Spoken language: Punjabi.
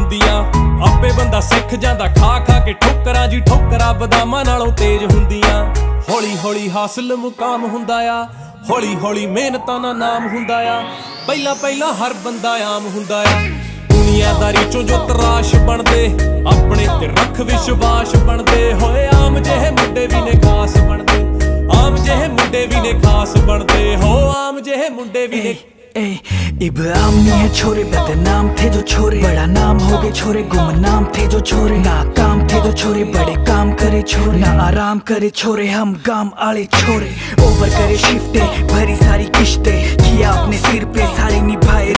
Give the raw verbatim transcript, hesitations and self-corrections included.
ਹੁੰਦੀਆਂ। ਆਪੇ ਬੰਦਾ ਸਿੱਖ ਜਾਂਦਾ ਖਾ ਖਾ ਕੇ ਠੋਕਰਾਂ ਜੀ, ਠੋਕਰਾਂ ਬਦਾਮਾਂ ਨਾਲੋਂ ਤੇਜ਼ ਹੁੰਦੀਆਂ। ਹੌਲੀ ਹੌਲੀ ਹਾਸਲ ਮੁਕਾਮ ਹੁੰਦਾ ਆ, ਹੌਲੀ ਹੌਲੀ ਮਿਹਨਤਾਂ ਦਾ ਨਾਮ ਹੁੰਦਾ ਆ। ਪਹਿਲਾਂ ਪਹਿਲਾਂ ਹਰ ਬੰਦਾ ਆਮ ਹੁੰਦਾ ਆ। ਦੁਨੀਆਦਾਰੀ ਚੋਂ ਜੋ ਤਰਾਸ਼ ਬਣਦੇ, ਆਪਣੇ ਤੇ ਰੱਖ ਵਿਸ਼ਵਾਸ ਬਣਦੇ ਹੋਏ। ਆਮ ਜਿਹੇ ਮੁੰਡੇ ਵੀ ਨੇ ਖਾਸ ਬਣਦੇ, ਆਮ ਜਿਹੇ ਮੁੰਡੇ भी ने खास बनते हो, आम जेहे मुंडे भी ने। इब आम नहीं है छोरे, बदनाम थे जो छोरे, बड़ा नाम हो गए छोरे, गुमनाम थे जो छोरे, ना काम थे जो छोरे, बड़े काम करे छोरे, ना आराम करे छोरे, हम गाम आले छोरे। ओवर करे शिफ्टे, भरी सारी किश्ते, किया अपने सिर पे सारी निभाए